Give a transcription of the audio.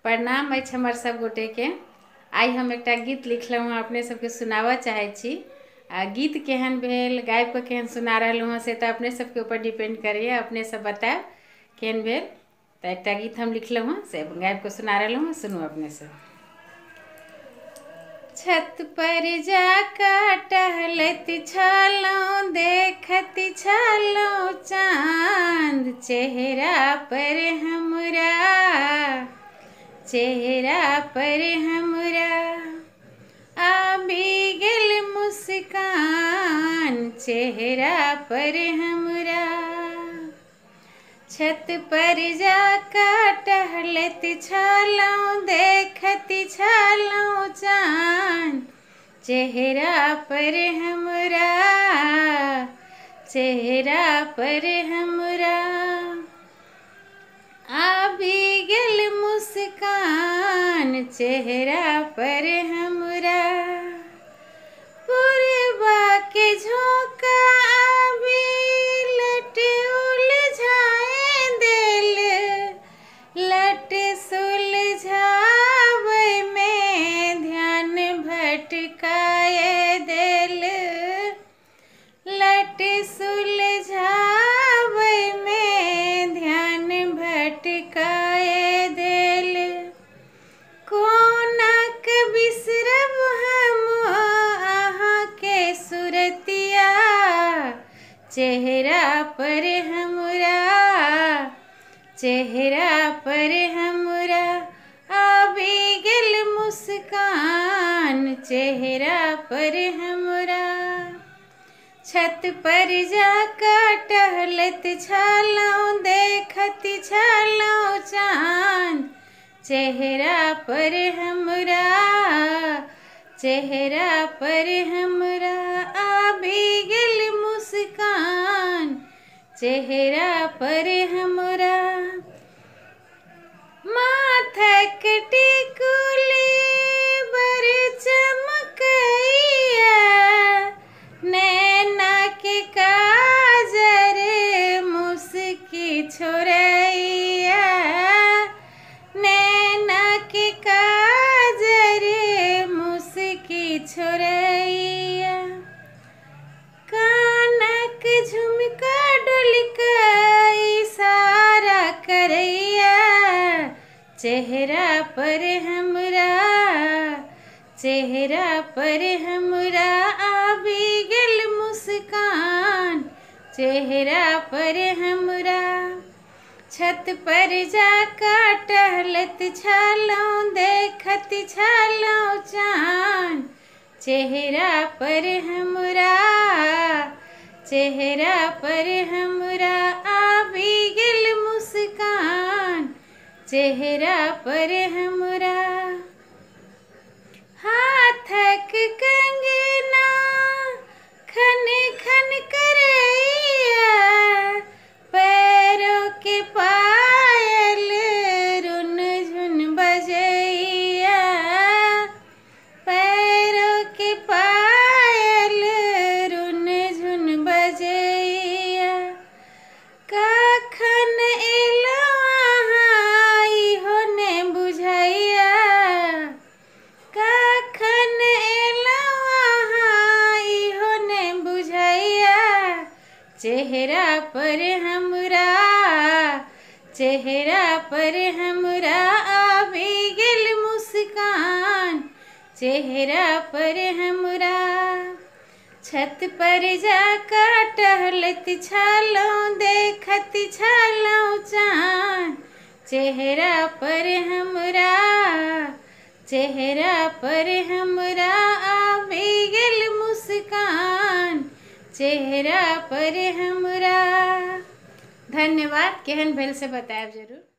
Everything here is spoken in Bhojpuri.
प्रणाम अछि हमर सब गोटे के। आई हम एक गीत लिखलहुँ हँ, अपने सबके सुनाबऽ चाहै छी। आ गीत केहन भेल, गाबि कऽ केहन सुना रहलहुँ हँ से तऽ अपने सबके ऊपर डिपेंड करैए। अपने सब बतायब केहन भेल। तऽ एक गीत हम लिखलहुँ हँ से गाबि कऽ सुना रहलहुँ हँ, सुनू अपने सब। छत पर जाकऽ टहलैत छलहुँ, देखैत छलहुँ चाँद चेहरा पर हमरा, चेहरा पर हमरा आबि गेल मुस्कान, चेहरा पर हमरा। छत पर जाकऽ टहलैत छलहुँ, देखैत छलहुँ चाँद चेहरा पर हमरा, चेहरा पर हमरा आबि गेल मुस्कान, चेहरा पर हमरा। पूरबा के झोंका आबि लट उलझाए देल, लट सुलझाबै में ध्यान भटकाए देल, लट सुलझाबै में ध्यान भटकाए देल। कोनाक बिसरब हम अहाँ के सुरतिया, चेहरा पर हमरा, चेहरा पर हमरा आबि गेल मुस्कान, चेहरा पर हमरा। छत पर जाकऽ टहलैत छलहुँ, देखैत छलहुँ चाँद चेहरा पर हमरा, चेहरा पर हमरा आबि गेल मुस्कान, चेहरा पर हमरा। माथक टिकुली बड़ चमकैया, नैना के काजर मुस्की छोड़ैया, नैना के काजर मुस्की छोड़ैया। कानक झुमका डोलका इशारा करैया, चेहरा पर हमरा, चेहरा पर हमरा आबि गेल मुस्कान, चेहरा पर हमरा। छत पर जाकऽ टहलैत छलहुँ, देखैत छलहुँ चाँद चेहरा पर हमरा, चेहरा पर हमरा आबि गेल मुस्कान, चेहरा पर हमरा। हाथक कंगना खन खन करैया, पैरों के पायल रुन झुन बजैया, पैरों के पायल रुन झुन बजैया। कखन एलहुँ अहाँ इहो ने बुझैया, कखन एलहुँ अहाँ इहो ने बुझैया। चेहरा पर हमरा, चेहरा पर हमरा आबि गेल मुस्कान, चेहरा पर हमरा। छत पर जाकऽ टहलैत छलहुँ, देखैत छलहुँ चाँद चेहरा पर हमरा, चेहरा पर हमरा आबि गेल मुस्कान, चेहरा पर हमरा। धन्यवाद। केहन भेल से बतायब जरूर।